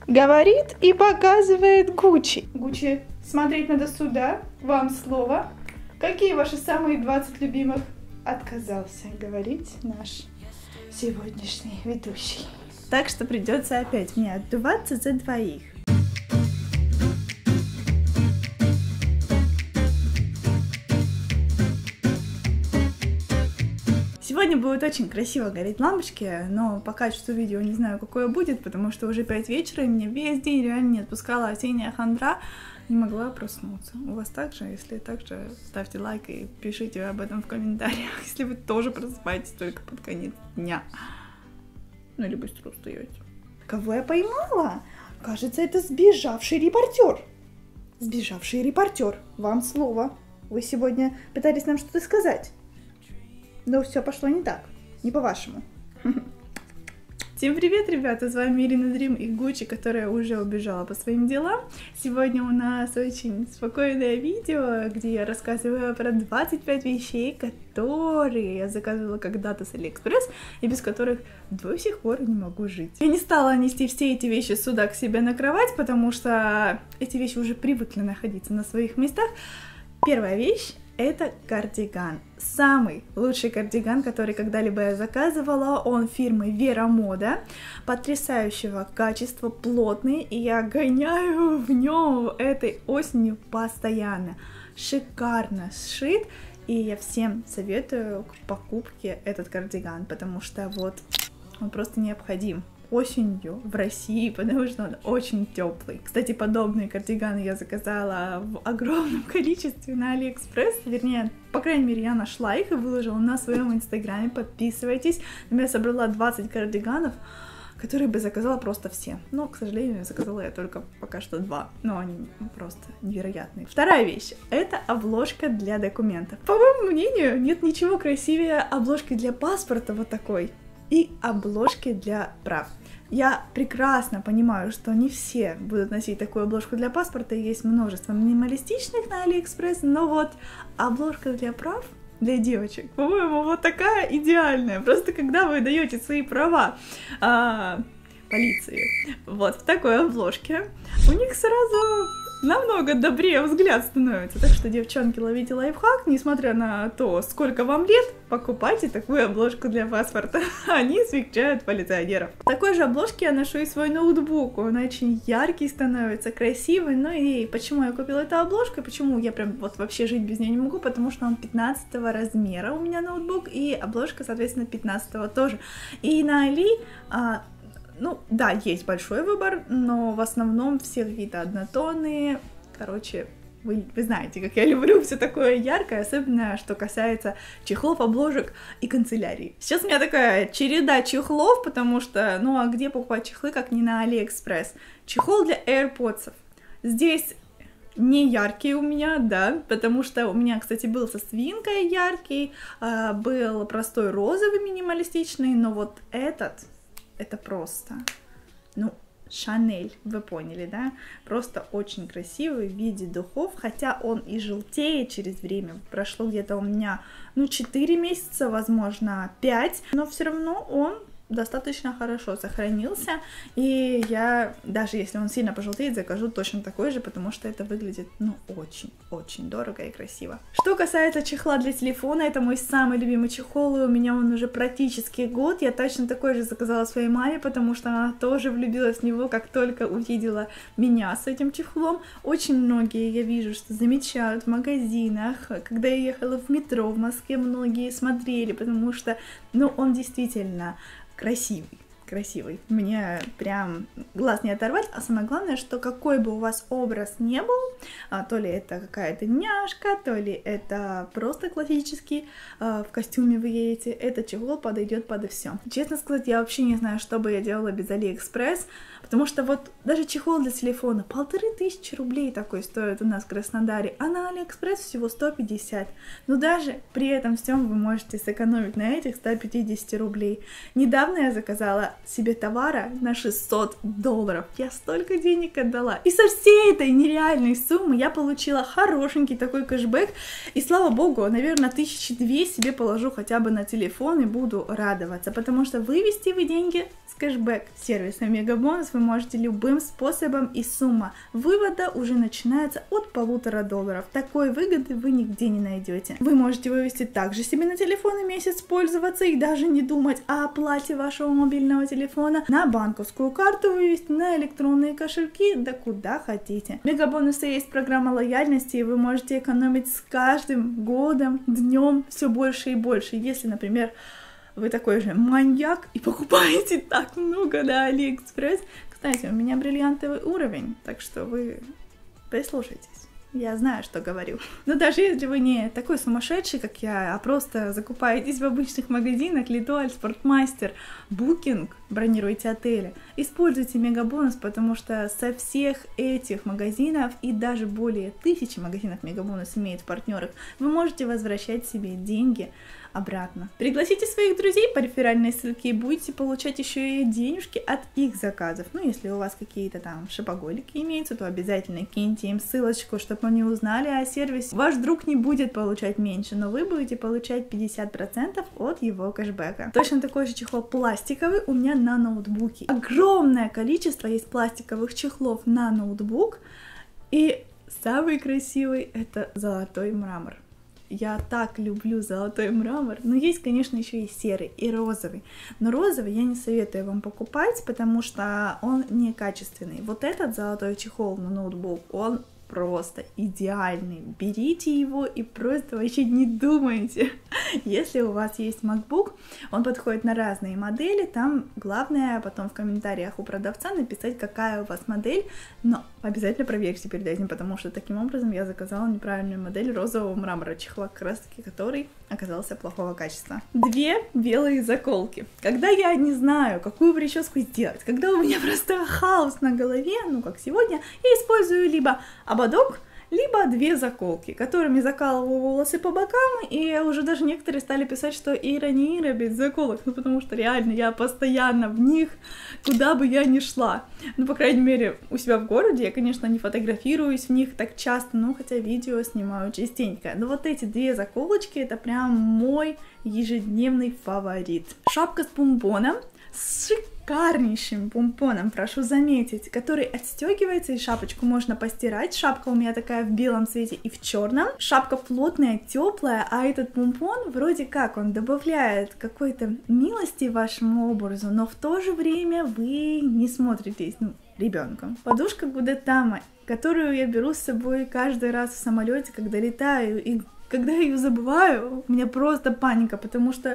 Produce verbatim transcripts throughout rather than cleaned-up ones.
Говорит и показывает Гуччи. Гуччи, смотреть надо сюда. Вам слово. Какие ваши самые двадцать любимых? Отказался говорить наш сегодняшний ведущий. Так что придется опять мне отдуваться за двоих. Сегодня будет очень красиво гореть лампочки, но по качеству видео не знаю, какое будет, потому что уже пять вечера, и меня весь день реально не отпускала осенняя хандра, не могла проснуться. У вас так же? Если так же, ставьте лайк и пишите об этом в комментариях, если вы тоже просыпаетесь только под конец дня. Ну или быстро устаете. Кого я поймала? Кажется, это сбежавший репортер. Сбежавший репортер, вам слово. Вы сегодня пытались нам что-то сказать. Но все пошло не так, не по-вашему. Всем привет, ребята, с вами Ирина Дрим и Гуччи, которая уже убежала по своим делам. Сегодня у нас очень спокойное видео, где я рассказываю про двадцать пять вещей, которые я заказывала когда-то с Алиэкспресс и без которых до сих пор не могу жить. Я не стала нести все эти вещи сюда к себе на кровать, потому что эти вещи уже привыкли находиться на своих местах. Первая вещь. Это кардиган. Самый лучший кардиган, который когда-либо я заказывала. Он фирмы Вера Мода. Потрясающего качества, плотный. И я гоняю в нем этой осенью постоянно. Шикарно сшит. И я всем советую к покупке этот кардиган, потому что вот он просто необходим осенью в России, потому что он очень теплый. Кстати, подобные кардиганы я заказала в огромном количестве на Алиэкспресс, вернее, по крайней мере, я нашла их и выложила на своем инстаграме, подписывайтесь. Я собрала двадцать кардиганов, которые бы заказала просто все. Но, к сожалению, заказала я только пока что два, но они просто невероятные. Вторая вещь — это обложка для документов. По моему мнению, нет ничего красивее обложки для паспорта вот такой и обложки для прав. Я прекрасно понимаю, что не все будут носить такую обложку для паспорта, есть множество минималистичных на Алиэкспресс, но вот обложка для прав для девочек, по-моему, вот такая идеальная. Просто когда вы даете свои права а, полиции вот в такой обложке, у них сразу намного добрее взгляд становится. Так что, девчонки, ловите лайфхак, несмотря на то, сколько вам лет, покупайте такую обложку для паспорта. Они смягчают полиционеров. В такой же обложке я ношу и свой ноутбук. Он очень яркий становится, красивый. Ну и почему я купила эту обложку, и почему я прям вот вообще жить без нее не могу, потому что он пятнадцатого размера у меня ноутбук, и обложка, соответственно, пятнадцатого тоже. И на Али... А, Ну, да, есть большой выбор, но в основном все какие-то однотонные. Короче, вы, вы знаете, как я люблю все такое яркое, особенно что касается чехлов, обложек и канцелярии. Сейчас у меня такая череда чехлов, потому что, ну а где покупать чехлы, как не на Алиэкспресс? Чехол для AirPods. Здесь не яркий у меня, да, потому что у меня, кстати, был со свинкой яркий, был простой розовый минималистичный, но вот этот... Это просто, ну, Шанель, вы поняли, да? Просто очень красивый в виде духов, хотя он и желтеет через время. Прошло где-то у меня, ну, четыре месяца, возможно, пять, но все равно он достаточно хорошо сохранился, и я, даже если он сильно пожелтеет, закажу точно такой же, потому что это выглядит, ну, очень-очень дорого и красиво. Что касается чехла для телефона, это мой самый любимый чехол, и у меня он уже практически год, я точно такой же заказала своей маме, потому что она тоже влюбилась в него, как только увидела меня с этим чехлом. Очень многие, я вижу, что замечают в магазинах, когда я ехала в метро в Москве, многие смотрели, потому что, ну, он действительно красивый, красивый. Мне прям глаз не оторвать, а самое главное, что какой бы у вас образ не был, а, то ли это какая-то няшка, то ли это просто классический, а, в костюме вы едете, этот чехол подойдет под все. Честно сказать, я вообще не знаю, что бы я делала без Алиэкспресс, потому что вот даже чехол для телефона полторы тысячи рублей такой стоит у нас в Краснодаре, а на Алиэкспресс всего сто пятьдесят. Но даже при этом всем вы можете сэкономить на этих ста пятидесяти рублей. Недавно я заказала себе товара на шестьсот долларов. Я столько денег отдала. И со всей этой нереальной суммы я получила хорошенький такой кэшбэк. И слава богу, наверное, тысячи две себе положу хотя бы на телефон и буду радоваться. Потому что вывести вы деньги с кэшбэк сервиса Мегабонус вы можете любым способом, и сумма вывода уже начинается от полутора долларов. Такой выгоды вы нигде не найдете. Вы можете вывести также себе на телефон и месяц пользоваться и даже не думать о оплате вашего мобильного телефона, на банковскую карту вывести, на электронные кошельки, да куда хотите. В Мегабонусе есть программа лояльности, и вы можете экономить с каждым годом, днем все больше и больше. Если, например, вы такой же маньяк и покупаете так много на Алиэкспресс. Кстати, у меня бриллиантовый уровень, так что вы прислушайтесь. Я знаю, что говорю. Но даже если вы не такой сумасшедший, как я, а просто закупаетесь в обычных магазинах, Lidl, Спортмастер, Booking, бронируете отели, используйте Мегабонус, потому что со всех этих магазинов и даже более тысячи магазинов Мегабонус имеет в партнерах, вы можете возвращать себе деньги обратно. Пригласите своих друзей по реферальной ссылке и будете получать еще и денежки от их заказов. Ну, если у вас какие-то там шопоголики имеются, то обязательно киньте им ссылочку, чтобы они узнали о сервисе. Ваш друг не будет получать меньше, но вы будете получать пятьдесят процентов от его кэшбэка. Точно такой же чехол пластиковый у меня на ноутбуке. Огромное количество есть пластиковых чехлов на ноутбук, и самый красивый это золотой мрамор. Я так люблю золотой мрамор, но есть, конечно, еще и серый, и розовый. Но розовый я не советую вам покупать, потому что он некачественный. Вот этот золотой чехол на ноутбук, он просто идеальный. Берите его и просто вообще не думайте. Если у вас есть MacBook, он подходит на разные модели, там главное потом в комментариях у продавца написать, какая у вас модель, но обязательно проверьте перед этим, потому что таким образом я заказала неправильную модель розового мрамора, чехла, как раз таки который оказался плохого качества. Две белые заколки. Когда я не знаю, какую прическу сделать, когда у меня просто хаос на голове, ну как сегодня, я использую либо ободок, либо две заколки, которыми закалываю волосы по бокам, и уже даже некоторые стали писать, что Ира не Ира без заколок, ну потому что реально я постоянно в них, куда бы я ни шла. Ну, по крайней мере, у себя в городе я, конечно, не фотографируюсь в них так часто, ну, хотя видео снимаю частенько. Но вот эти две заколочки, это прям мой ежедневный фаворит. Шапка с помпоном, с шикарнейшим помпоном, прошу заметить, который отстегивается, и шапочку можно постирать. Шапка у меня такая в белом цвете и в черном. Шапка плотная, теплая, а этот помпон вроде как он добавляет какой-то милости вашему образу, но в то же время вы не смотритесь, ну, ребенком. Подушка Гудетама, которую я беру с собой каждый раз в самолете, когда летаю, и когда я ее забываю, у меня просто паника, потому что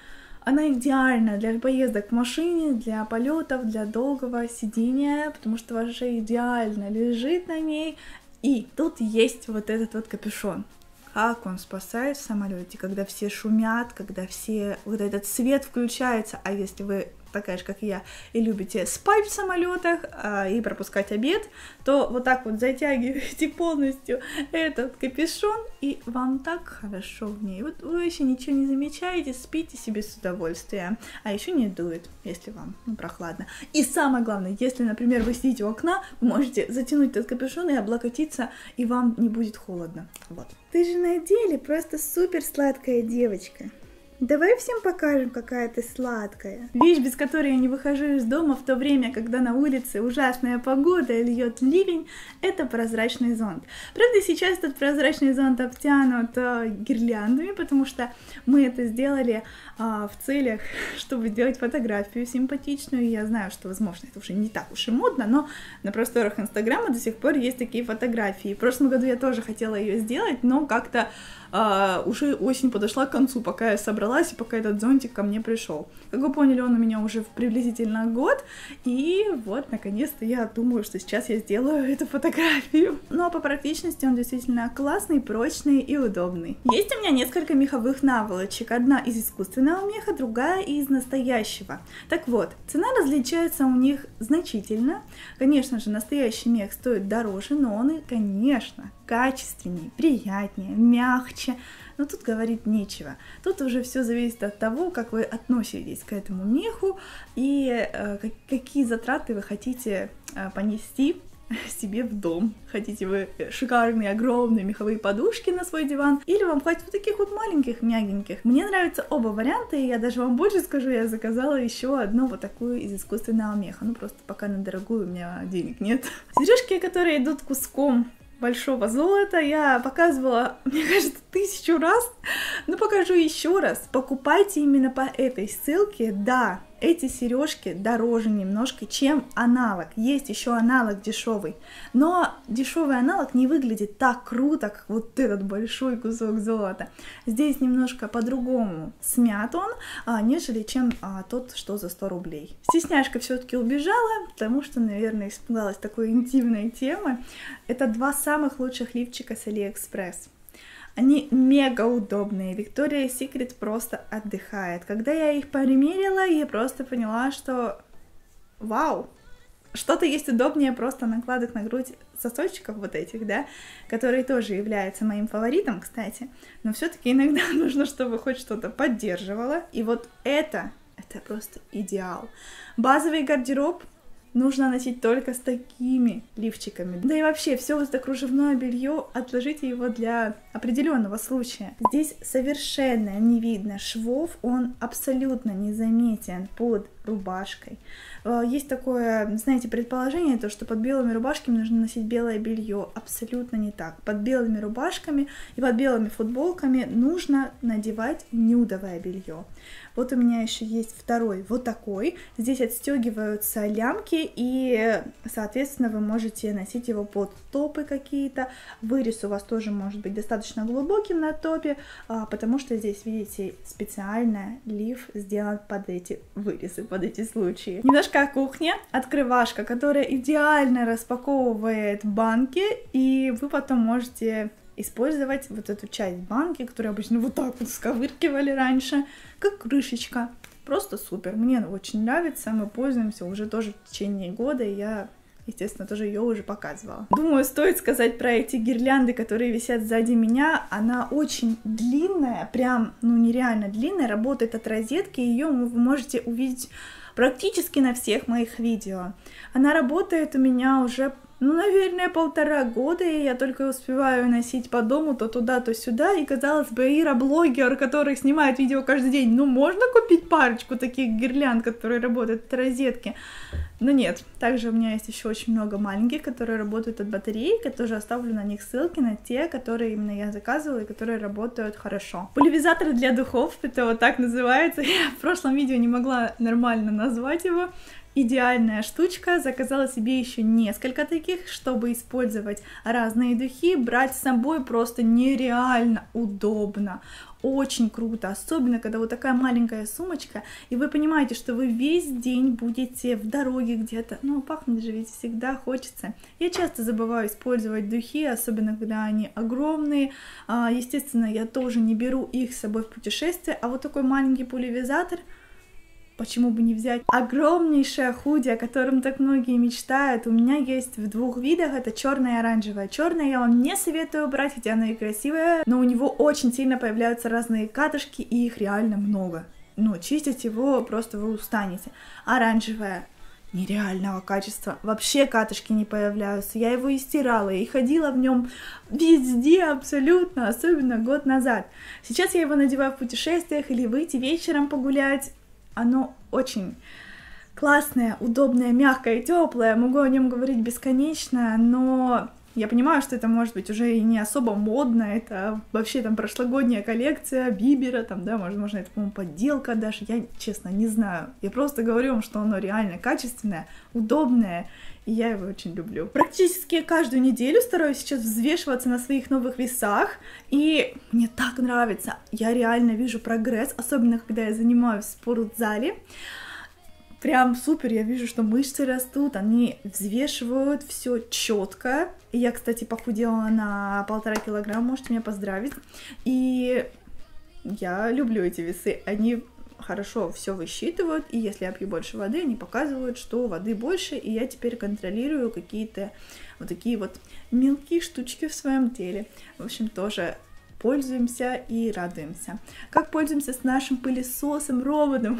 она идеальна для поездок в машине, для полетов, для долгого сидения, потому что ваша шея идеально лежит на ней. И тут есть вот этот вот капюшон. Как он спасает в самолете, когда все шумят, когда все, вот этот свет включается, а если вы такая же, как и я, и любите спать в самолетах а, и пропускать обед, то вот так вот затягиваете полностью этот капюшон, и вам так хорошо в ней. Вот вы еще ничего не замечаете, спите себе с удовольствием, а еще не дует, если вам ну, прохладно. И самое главное, если, например, вы сидите у окна, вы можете затянуть этот капюшон и облокотиться, и вам не будет холодно. Вот. Ты же на деле просто супер сладкая девочка. Давай всем покажем, какая ты сладкая. Вещь, без которой я не выхожу из дома в то время, когда на улице ужасная погода и льет ливень, это прозрачный зонт. Правда, сейчас этот прозрачный зонт обтянут э, гирляндами, потому что мы это сделали э, в целях, чтобы сделать фотографию симпатичную. И я знаю, что, возможно, это уже не так уж и модно, но на просторах Инстаграма до сих пор есть такие фотографии. В прошлом году я тоже хотела ее сделать, но как-то Uh, уже осень подошла к концу, пока я собралась и пока этот зонтик ко мне пришел. Как вы поняли, он у меня уже приблизительно год, и вот, наконец-то, я думаю, что сейчас я сделаю эту фотографию. Ну, а по практичности он действительно классный, прочный и удобный. Есть у меня несколько меховых наволочек. Одна из искусственного меха, другая из настоящего. Так вот, цена различается у них значительно. Конечно же, настоящий мех стоит дороже, но он и, конечно, качественнее, приятнее, мягче. Но тут говорить нечего. Тут уже все зависит от того, как вы относитесь к этому меху и э, какие затраты вы хотите э, понести себе в дом. Хотите вы шикарные, огромные меховые подушки на свой диван, или вам хватит вот таких вот маленьких, мягеньких. Мне нравятся оба варианта, и я даже вам больше скажу, я заказала еще одну вот такую из искусственного меха. Ну, просто пока на дорогую у меня денег нет. Сережки, которые идут куском большого золота, я показывала, мне кажется, тысячу раз, но покажу еще раз. Покупайте именно по этой ссылке. Да, эти сережки дороже немножко, чем аналог. Есть еще аналог дешевый, но дешевый аналог не выглядит так круто, как вот этот большой кусок золота. Здесь немножко по-другому смят он, а, нежели чем а, тот, что за сто рублей. Стесняшка все-таки убежала, потому что, наверное, испугалась такой интимной темы. Это два самых лучших лифчика с Алиэкспресс. Они мега удобные. Victoria's Secret просто отдыхает. Когда я их примерила, я просто поняла, что вау, что-то есть удобнее просто накладок на грудь сосочков вот этих, да, которые тоже являются моим фаворитом, кстати. Но все-таки иногда нужно, чтобы хоть что-то поддерживало. И вот это, это просто идеал. Базовый гардероб нужно носить только с такими лифчиками. Да и вообще, все вот это кружевное белье, отложите его для определенного случая. Здесь совершенно не видно швов, он абсолютно незаметен под рубашкой. Есть такое, знаете, предположение, то, что под белыми рубашками нужно носить белое белье. Абсолютно не так. Под белыми рубашками и под белыми футболками нужно надевать нюдовое белье. Вот у меня еще есть второй, вот такой. Здесь отстегиваются лямки, и, соответственно, вы можете носить его под топы какие-то. Вырез у вас тоже может быть достаточно глубоким на топе, потому что здесь, видите, специально лиф сделан под эти вырезы, под эти случаи. Немножко о кухне. Открывашка, которая идеально распаковывает банки, и вы потом можете использовать вот эту часть банки, которую обычно вот так вот сковыркивали раньше, как крышечка. Просто супер. Мне она очень нравится, мы пользуемся уже тоже в течение года, и я, естественно, тоже ее уже показывала. Думаю, стоит сказать про эти гирлянды, которые висят сзади меня. Она очень длинная, прям, ну, нереально длинная, работает от розетки, ее вы можете увидеть практически на всех моих видео. Она работает у меня уже, ну, наверное, полтора года, и я только успеваю носить по дому то туда, то сюда, и, казалось бы, Ира-блогер, который снимает видео каждый день, ну, можно купить парочку таких гирлянд, которые работают от розетки? Но нет. Также у меня есть еще очень много маленьких, которые работают от батареи, я тоже оставлю на них ссылки, на те, которые именно я заказывала, и которые работают хорошо. Пульверизатор для духов, это вот так называется, я в прошлом видео не могла нормально назвать его. Идеальная штучка, заказала себе еще несколько таких, чтобы использовать разные духи, брать с собой просто нереально удобно, очень круто, особенно когда вот такая маленькая сумочка, и вы понимаете, что вы весь день будете в дороге где-то, ну, пахнуть же ведь всегда хочется. Я часто забываю использовать духи, особенно когда они огромные, естественно, я тоже не беру их с собой в путешествие, а вот такой маленький пульверизатор, почему бы не взять? Огромнейшее худи, о котором так многие мечтают, у меня есть в двух видах, это черное и оранжевое. Черное я вам не советую брать, хотя оно и красивое, но у него очень сильно появляются разные катышки, и их реально много. Ну, чистить его просто вы устанете. Оранжевое нереального качества, вообще катышки не появляются, я его и стирала, и ходила в нем везде абсолютно, особенно год назад. Сейчас я его надеваю в путешествиях или выйти вечером погулять. Оно очень классное, удобное, мягкое, теплое. Могу о нем говорить бесконечно, но я понимаю, что это может быть уже и не особо модно. Это вообще там прошлогодняя коллекция Бибера, там, да, возможно, это, по-моему, подделка даже. Я, честно, не знаю. Я просто говорю вам, что оно реально качественное, удобное, и я его очень люблю. Практически каждую неделю стараюсь сейчас взвешиваться на своих новых весах, и мне так нравится. Я реально вижу прогресс, особенно когда я занимаюсь в спортзале. Прям супер, я вижу, что мышцы растут, они взвешивают все четко. И я, кстати, похудела на полтора килограмма, можете меня поздравить. И я люблю эти весы, они хорошо все высчитывают, и если я пью больше воды, они показывают, что воды больше, и я теперь контролирую какие-то вот такие вот мелкие штучки в своем теле. В общем, тоже пользуемся и радуемся. Как пользуемся с нашим пылесосом-роботом,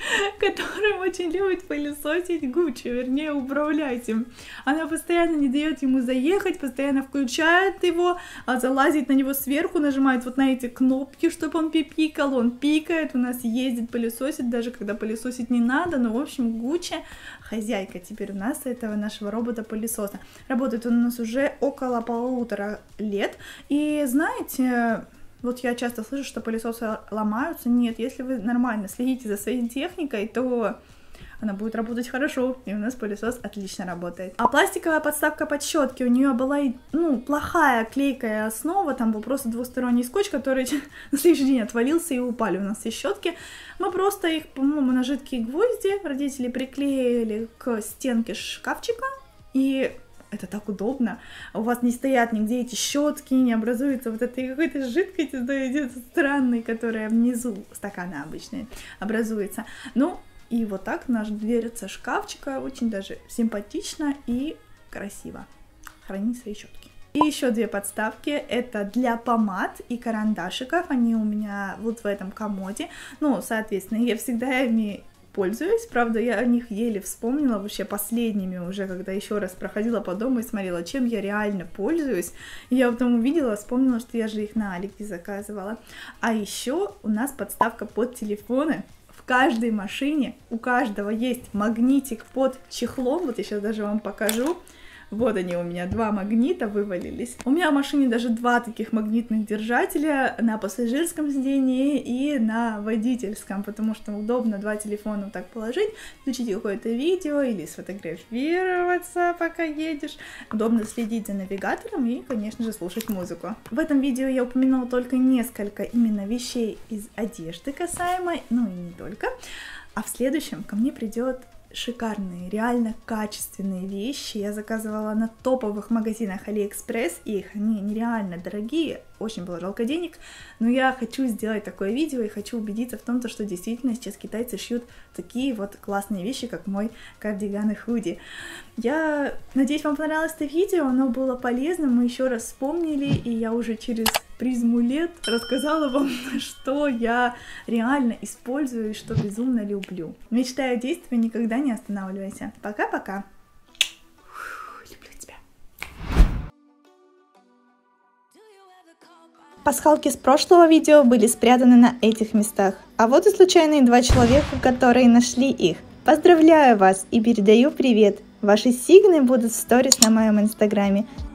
который очень любит пылесосить Гуччи, вернее, управлять им. Она постоянно не дает ему заехать, постоянно включает его, а залазит на него сверху, нажимает вот на эти кнопки, чтобы он пипикал, он пикает, у нас ездит, пылесосит, даже когда пылесосить не надо, но, в общем, Гуччи хозяйка теперь у нас этого нашего робота-пылесоса. Работает он у нас уже около полутора лет, и знаете, вот я часто слышу, что пылесосы ломаются. Нет, если вы нормально следите за своей техникой, то она будет работать хорошо, и у нас пылесос отлично работает. А пластиковая подставка под щетки, у нее была, ну, плохая клейкая основа, там был просто двусторонний скотч, который на следующий день отвалился и упали у нас все щетки. Мы просто их, по-моему, на жидкие гвозди родители приклеили к стенке шкафчика, и это так удобно. У вас не стоят нигде эти щетки, не образуется вот этой какой-то жидкости, да, идет странной, которая внизу стакана обычной образуется. Ну, и вот так наша дверца шкафчика очень даже симпатично и красиво хранит свои щетки. И еще две подставки, это для помад и карандашиков, они у меня вот в этом комоде. Ну, соответственно, я всегда ими пользуюсь, правда, я о них еле вспомнила вообще последними уже, когда еще раз проходила по дому и смотрела, чем я реально пользуюсь. И я потом увидела, вспомнила, что я же их на Алике заказывала. А еще у нас подставка под телефоны. В каждой машине у каждого есть магнитик под чехлом, вот я сейчас даже вам покажу. Вот они у меня, два магнита вывалились. У меня в машине даже два таких магнитных держателя на пассажирском сидении и на водительском, потому что удобно два телефона вот так положить, включить какое-то видео или сфотографироваться, пока едешь. Удобно следить за навигатором и, конечно же, слушать музыку. В этом видео я упомянула только несколько именно вещей из одежды касаемо, ну и не только. А в следующем ко мне придет шикарные, реально качественные вещи. Я заказывала на топовых магазинах Алиэкспресс их, они нереально дорогие, очень было жалко денег, но я хочу сделать такое видео и хочу убедиться в том, что действительно сейчас китайцы шьют такие вот классные вещи, как мой кардиган и худи. Я надеюсь, вам понравилось это видео, оно было полезным, мы еще раз вспомнили, и я уже через призму лет рассказала вам, что я реально использую и что безумно люблю. Мечтай о действии, никогда не останавливайся. Пока-пока. Люблю тебя. Пасхалки с прошлого видео были спрятаны на этих местах. А вот и случайные два человека, которые нашли их. Поздравляю вас и передаю привет. Ваши сигны будут в сторис на моем инстаграме.